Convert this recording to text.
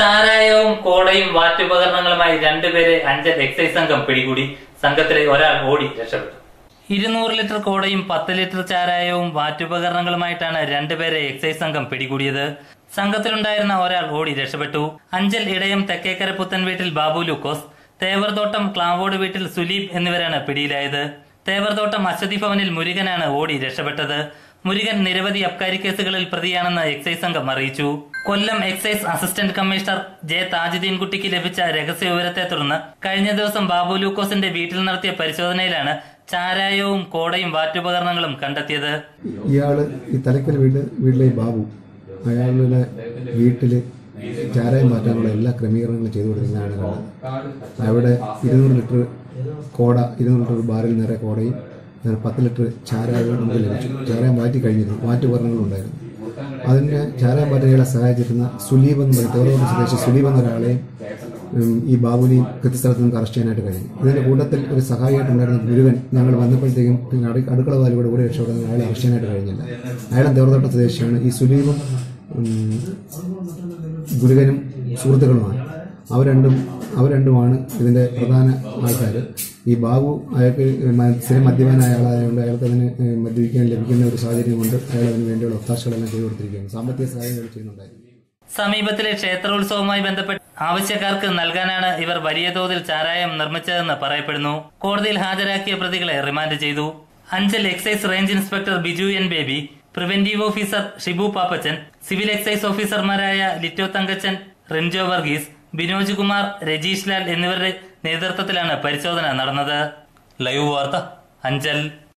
ചാരായവും കോടയും വാറ്റുപകരണങ്ങളുമായി രണ്ടുപേരെ അഞ്ചൽ എക്സൈസ് സംഘം പിടികൂടി. സംഘത്തിലെ ഒരാൾ ഓടി രക്ഷപ്പെട്ടു. 200 ലിറ്റർ കോടയും 10 ലിറ്റർ ചാരായവും വാറ്റുപകരണങ്ങളുമായിട്ടാണ് രണ്ടുപേരെ എക്സൈസ് സംഘം പിടികൂടിയത്. സംഘത്തിലുണ്ടായിരുന്ന ഒരാൾ ഓടി രക്ഷപ്പെട്ടു. അഞ്ചൽ ഇടയം തെക്കേക്കര പുത്തൻ വീട്ടിൽ ബാബു ലൂക്കോസ്, തേവർതോട്ടം ക്ലാവോട് വീട്ടിൽ സുലീബ് എന്നിവരാണ് പിടിയിലായത്. തേവർതോട്ടം അശ്വതി ഭവനിൽ മുരുകനാണ് ഓടി രക്ഷപ്പെട്ടത്. മുരുകൻ നിരവധി അബ്കാരി കേസുകളിൽ പ്രതിയാണെന്ന് എക്സൈസ് സംഘം അറിയിച്ചു. Kollam excise assistant commissioner J Thajudheen കുട്ടിക്ക് ലഭിച്ച രഹസ്യ വിവരത്തെ തുടർന്ന് കഴിഞ്ഞ ദിവസം ബാബു ലൂക്കോസിന്റെ വീട്ടിൽ നടത്തിയ പരിശോധനയിലാണ് ചാരായവും കോടയും വാറ്റുപകരണങ്ങളും കണ്ടെത്തിയത്. ഇയാള് ഈ തലക്കൽ വീട്ടിലെ ബാബു അയാളുടെ വീട്ടില് ചാരായം മാറ്റാനുള്ള എല്ലാ ക്രമീകരണങ്ങളും ചെയ്തു കൊടുക്കുന്നതാണ് കണ്ടത്. അവിടെ 200 ലിറ്റർ കോട, 200 ലിറ്റർ ബാരൽ നിറയെ കോടയും 10 ലിറ്റർ ചാരായവും നമുക്ക് ലഭിച്ചു. ചാരായം മാറ്റി കഴിഞ്ഞിരുന്നു, മാറ്റുപകരണങ്ങളുണ്ടായിരുന്നു. അതിന് ചാരായം മാറ്റാൻ സഹായിച്ചിരുന്ന സുലീബ് എന്ന് പറയുന്ന തേവർതോട്ടം സ്വദേശി സുലീബ് എന്നൊരാളെയും ഈ ബാബുവിനെയും കൃത്യസ്ഥലത്ത് നമുക്ക് അറസ്റ്റ് ചെയ്യാനായിട്ട് കഴിഞ്ഞു. ഇതിന്റെ കൂട്ടത്തിൽ ഒരു സഹായിയായിട്ടുണ്ടായിരുന്ന മുരുകൻ ഞങ്ങൾ വന്നപ്പോഴത്തേക്കും അടുക്കള വാലിലൂടെ ഓടി രക്ഷപ്പെടുന്ന അയാളെ അറസ്റ്റ് ചെയ്യാനായിട്ട് കഴിഞ്ഞില്ല. അയാളും തേവർതോട്ടം സ്വദേശിയാണ്. ഈ സുലീബും മുരുകനും സുഹൃത്തുക്കളുമാണ്. അവർ രണ്ടുമാണ് ഇതിന്റെ പ്രധാന ആൾക്കാർ. ഈ ബാബു അയാൾക്ക് സ്ഥിരം മദ്യപാനായ ആളായതുകൊണ്ട് അയാൾക്ക് അതിന് മദ്യപിക്കാൻ ലഭിക്കുന്ന ഒരു സാഹചര്യം കൊണ്ട് അയാൾ അതിന് വേണ്ടിയുള്ള ഒത്താശകളെല്ലാം ചെയ്തു കൊടുത്തിരിക്കുകയാണ്. സാമ്പത്തിക സഹായങ്ങൾ ചെയ്യുന്നുണ്ടായിരുന്നു. സമീപത്തിലെ ക്ഷേത്രോത്സവവുമായി ബന്ധപ്പെട്ട് ആവശ്യക്കാർക്ക് നൽകാനാണ് ഇവർ വലിയ തോതിൽ ചാരായം നിർമ്മിച്ചതെന്ന് പറയപ്പെടുന്നു. കോടതിയിൽ ഹാജരാക്കിയ പ്രതികളെ റിമാൻഡ് ചെയ്തു. Anchal excise range inspector Biju N Baby, preventive officer Shibu Pappachan, civil excise ഓഫീസർമാരായ ലിറ്റോ തങ്കച്ചൻ, റിൻജോ വർഗീസ്, ബിനോജ് കുമാർ, രജീഷ് ലാൽ എന്നിവരുടെ നേതൃത്വത്തിലാണ് പരിശോധന നടന്നത്. ലൈവ് വാർത്ത, അഞ്ചൽ.